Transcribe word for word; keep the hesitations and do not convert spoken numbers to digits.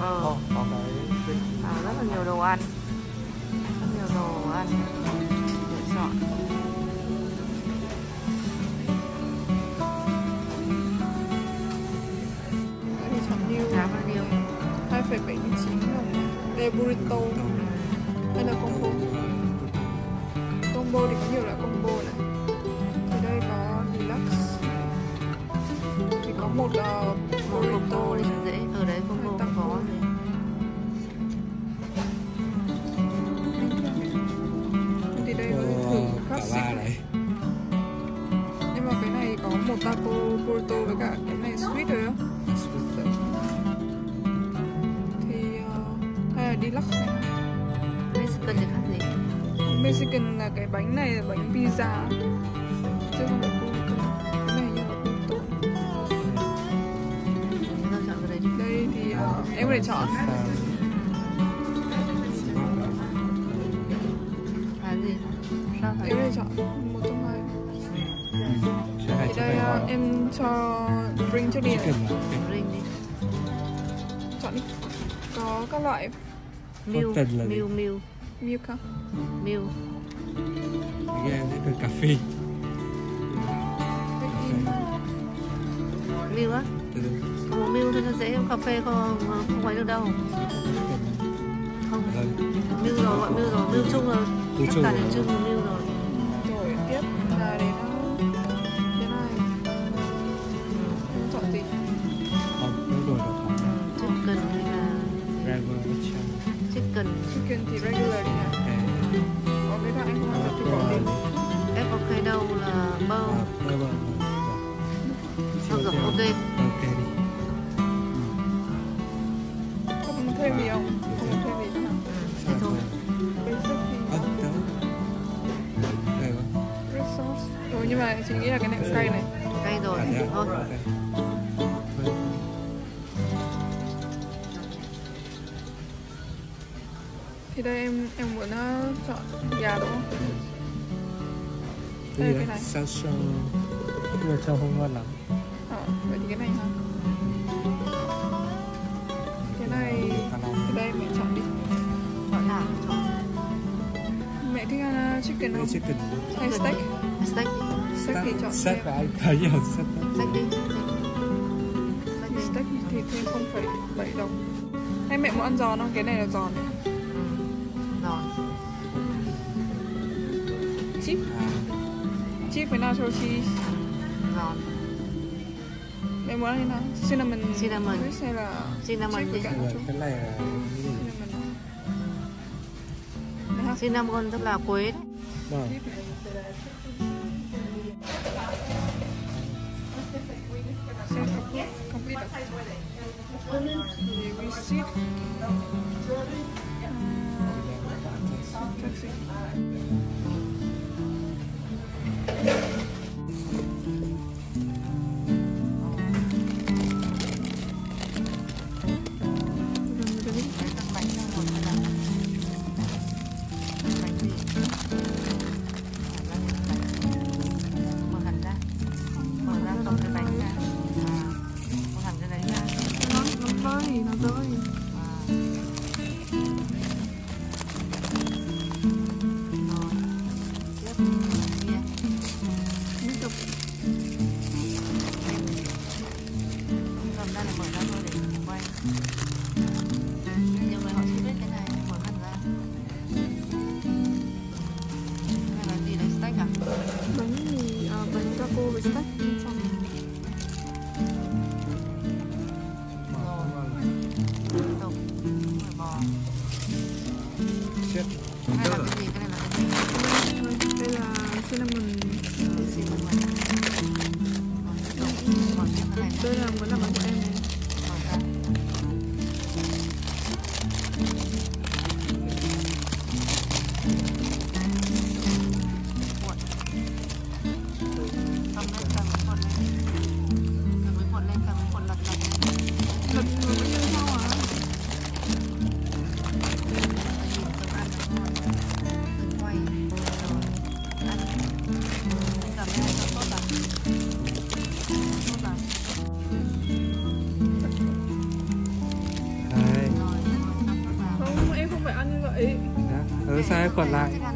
Ờ. Oh, có cái À, rất là nhiều đồ ăn, rất nhiều đồ ăn để chọn. Thì chọn nhiều. Giá bao nhiêu? hai phẩy bảy mươi chín đồng. Đây là burrito. Đây là combo. Combo thì có nhiều loại combo này. Thì đây có deluxe. Thì có một uh, burrito Combo thì dễ. Ở đấy combo không có gì. Thì đây có thể thử classic này. Nhưng mà cái này có một taco burrito với cả cái này sweet rồi á. Thì uh, hay là deluxe này. Mexican thì khác gì? Mexican là cái bánh này là bánh pizza chứ không phải burrito. Cái này như là burrito. เราchọn cái đấy đi. Đây thì uh, em có thể chọn. Là gì? Sao thấy? Em có thể chọn một trong hai. Thì đây uh, em cho drink trước đi. Ring đi. Chọn đi. Có các loại Milk, milk, milk, milk hả? milk. Nghe thấy từ cà phê. Milk á? Có một milk thôi nó dễ, cà phê không không phải được đâu. Không. Milk rồi, gọi milk rồi, milk chung rồi. Tất cả đều chung là milk rồi. Rồi tiếp là đến cái này. Em chọn gì? Không, cái đồ đó không. Chicken hay là chicken. Chicken thì regular đi nè. Có cái nào anh không ăn thì bỏ đi. Avocado là bơ. Không được, ok. Ok đi. Không thêm gì không? Không thêm gì nữa. Thế thôi. Basic thì... Đây quá. Red sauce. Ừ, nhưng mà chị nghĩ là cái này cay này. Cay rồi, thôi. Thì đây em em muốn uh, chọn gà đúng không? Đây là cái này. Sao sao? Nhưng mà trông không ngon lắm. Ờ, vậy thì cái này ha. Cái này thì đây mẹ chọn đi. Chọn nào? Mẹ thích ăn uh, chicken không? Chicken. Hay steak? Steak. Steak thì chọn steak là anh thấy nhiều steak. Steak đi. Steak thì thêm không phẩy bảy đồng. Hay mẹ muốn ăn giòn không? Cái này là giòn này. Giòn. Chip. Chip với nacho cheese. Giòn. Mẹ muốn ăn thế nào? Cinnamon. Cinnamon. Hay là Cinnamon chip với đi. cả nacho? Cái này là Cinnamon. Cinnamon tức là quế. vâng. Complete. Receipt. Taxi. Bánh thì à, bánh taco với steak bên trong. Bò. Chết. Cái này là cái gì? Cái này là cái gì? Đây là cinnamon. Cinnamon. Đây là muốn làm bánh của em này. Lật nó vẫn như nhau à? Quay rồi ăn. Cảm ơn cho tốt à? Tốt à? vậy. Ừ, sao em quật lại?